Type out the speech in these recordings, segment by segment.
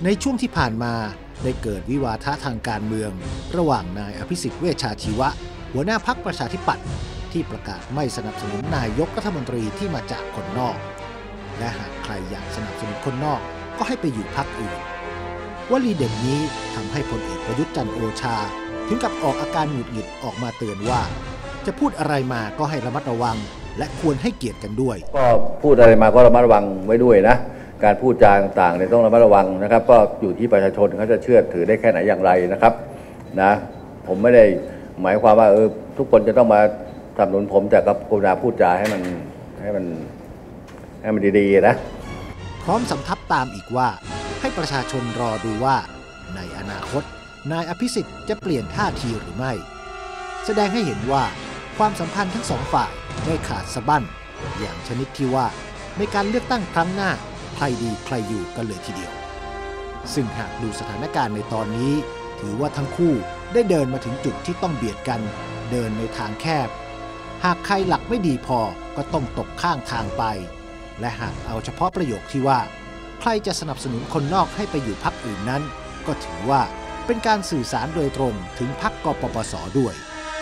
ในช่วงที่ผ่านมาได้เกิดวิวาทะทางการเมืองระหว่างนายอภิสิทธิ์เวชชาชีวะหัวหน้าพรรคประชาธิปัตย์ที่ประกาศไม่สนับสนุนนายกรัฐมนตรีที่มาจากคนนอกและหากใครอยากสนับสนุนคนนอกก็ให้ไปอยู่พรรคอื่นวลีเด็ดนี้ทำให้พลเอกประยุทธ์จันทร์โอชาถึงกับออกอาการหงุดหงิดออกมาเตือนว่าจะพูดอะไรมาก็ให้ระมัดระวังและควรให้เกียรติกันด้วยก็พูดอะไรมาก็ระมัดระวังไว้ด้วยนะการพูดจาต่างๆเนี่ยต้องระมัดระวังนะครับก็อยู่ที่ประชาชนเขาจะเชื่อถือได้แค่ไหนอย่างไรนะครับนะผมไม่ได้หมายความว่าทุกคนจะต้องมาสนับสนุนผมแต่กับกรุณาพูดจาให้มันดีๆนะพร้อมสำทับตามอีกว่าให้ประชาชนรอดูว่าในอนาคตนายอภิสิทธิ์จะเปลี่ยนท่าทีหรือไม่แสดงให้เห็นว่าความสัมพันธ์ทั้งสองฝ่ายได้ขาดสะบั้นอย่างชนิดที่ว่าในการเลือกตั้งครั้งหน้าใครดีใครอยู่กันเลยทีเดียวซึ่งหากดูสถานการณ์ในตอนนี้ถือว่าทั้งคู่ได้เดินมาถึงจุดที่ต้องเบียดกันเดินในทางแคบหากใครหลักไม่ดีพอก็ต้องตกข้างทางไปและหากเอาเฉพาะประโยคที่ว่าใครจะสนับสนุนคนนอกให้ไปอยู่พรรคอื่นนั้นก็ถือว่าเป็นการสื่อสารโดยตรงถึงพรรคกปปสด้วย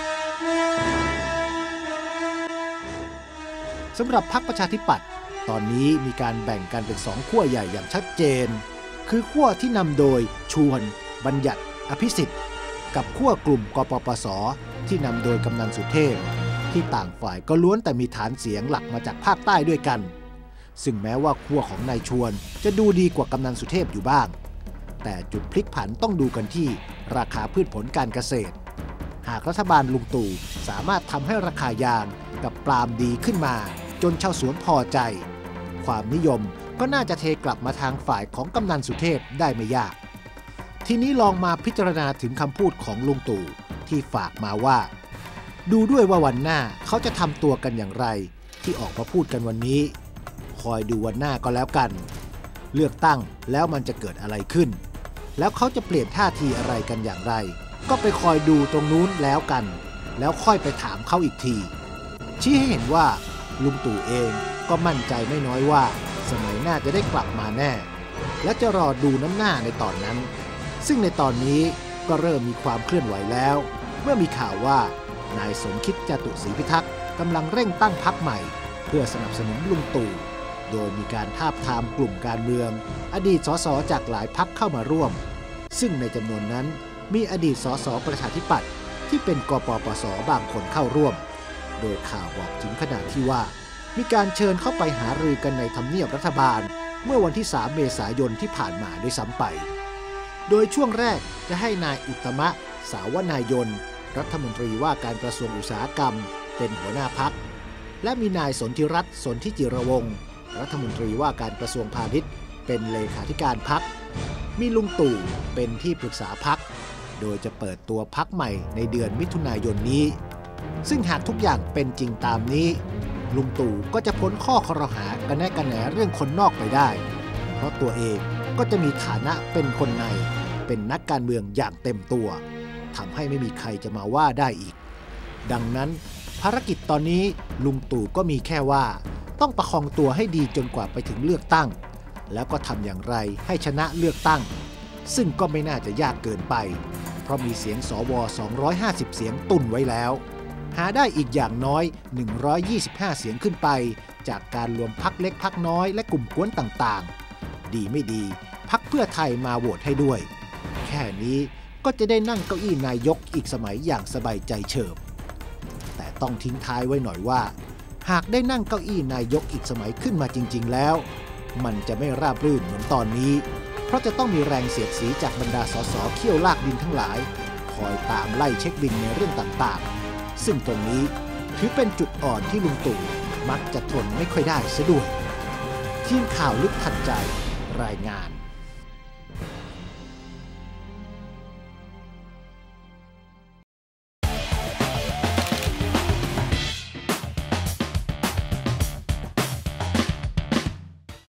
สำหรับพรรคประชาธิปัตย์ตอนนี้มีการแบ่งกันเป็นสองขั้วใหญ่อย่างชัดเจนคือขั้วที่นำโดยชวนบัญญัติอภิสิทธิ์กับขั้วกลุ่มกปปสที่นำโดยกำนันสุเทพที่ต่างฝ่ายก็ล้วนแต่มีฐานเสียงหลักมาจากภาคใต้ด้วยกันซึ่งแม้ว่าขั้วของนายชวนจะดูดีกว่ากำนันสุเทพอยู่บ้างแต่จุดพลิกผันต้องดูกันที่ราคาพืชผลการเกษตรหากรัฐบาลลุงตู่สามารถทำให้ราคายางกับปาล์มดีขึ้นมาจนชาวสวนพอใจความนิยมก็น่าจะเทกลับมาทางฝ่ายของกำนันสุเทพได้ไม่ยากทีนี้ลองมาพิจารณาถึงคำพูดของลุงตู่ที่ฝากมาว่าดูด้วยว่าวันหน้าเขาจะทำตัวกันอย่างไรที่ออกมาพูดกันวันนี้คอยดูวันหน้าก็แล้วกันเลือกตั้งแล้วมันจะเกิดอะไรขึ้นแล้วเขาจะเปลี่ยนท่าทีอะไรกันอย่างไรก็ไปคอยดูตรงนู้นแล้วกันแล้วค่อยไปถามเขาอีกทีชี้ให้เห็นว่าลุงตู่เองก็มั่นใจไม่น้อยว่าสมัยหน้าจะได้กลับมาแน่และจะรอดูน้ำหน้าในตอนนั้นซึ่งในตอนนี้ก็เริ่มมีความเคลื่อนไหวแล้วเมื่อมีข่าวว่านายสมคิดจตุศรีพิทักษ์กำลังเร่งตั้งพรรคใหม่เพื่อสนับสนุนลุงตู่โดยมีการทาบทามกลุ่มการเมืองอดีตสสจากหลายพรรคเข้ามาร่วมซึ่งในจำนวนนั้นมีอดีตสสประชาธิปัตย์ที่เป็นกปปสบางคนเข้าร่วมโดยข่าวบอกถึงขนาดที่ว่ามีการเชิญเข้าไปหารือกันในทำเนียบรัฐบาลเมื่อวันที่3 เมษายนที่ผ่านมาด้วยซ้ำไปโดยช่วงแรกจะให้นายอุตตมะสาวนายนรัฐมนตรีว่าการกระทรวงอุตสาหกรรมเป็นหัวหน้าพรรคและมีนายสนธิรัตน์สนธิจิรวงศ์รัฐมนตรีว่าการกระทรวงพาณิชย์เป็นเลขาธิการพรรคมีลุงตู่เป็นที่ปรึกษาพรรคโดยจะเปิดตัวพรรคใหม่ในเดือนมิถุนายนนี้ซึ่งหากทุกอย่างเป็นจริงตามนี้ลุงตู่ก็จะพ้นข้อครหากันแน่กันแหนเรื่องคนนอกไปได้เพราะตัวเองก็จะมีฐานะเป็นคนในเป็นนักการเมืองอย่างเต็มตัวทำให้ไม่มีใครจะมาว่าได้อีกดังนั้นภารกิจตอนนี้ลุงตู่ก็มีแค่ว่าต้องประคองตัวให้ดีจนกว่าไปถึงเลือกตั้งแล้วก็ทำอย่างไรให้ชนะเลือกตั้งซึ่งก็ไม่น่าจะยากเกินไปเพราะมีเสียงสว250เสียงตุนไว้แล้วหาได้อีกอย่างน้อย125เสียงขึ้นไปจากการรวมพรรคเล็กพรรคน้อยและกลุ่มกวนต่างๆดีไม่ดีพรรคเพื่อไทยมาโหวตให้ด้วยแค่นี้ก็จะได้นั่งเก้าอี้นายกอีกสมัยอย่างสบายใจเฉิบแต่ต้องทิ้งท้ายไว้หน่อยว่าหากได้นั่งเก้าอี้นายกอีกสมัยขึ้นมาจริงๆแล้วมันจะไม่ราบรื่นเหมือนตอนนี้เพราะจะต้องมีแรงเสียดสีจากบรรดาสสเขี้ยวลากดินทั้งหลายคอยตามไล่เช็คบินในเรื่องต่างๆซึ่งตรงนี้ถือเป็นจุดอ่อนที่ลุงตู่มักจะทนไม่ค่อยได้เสียด้วยทีมข่าวลึกทันใจรายงาน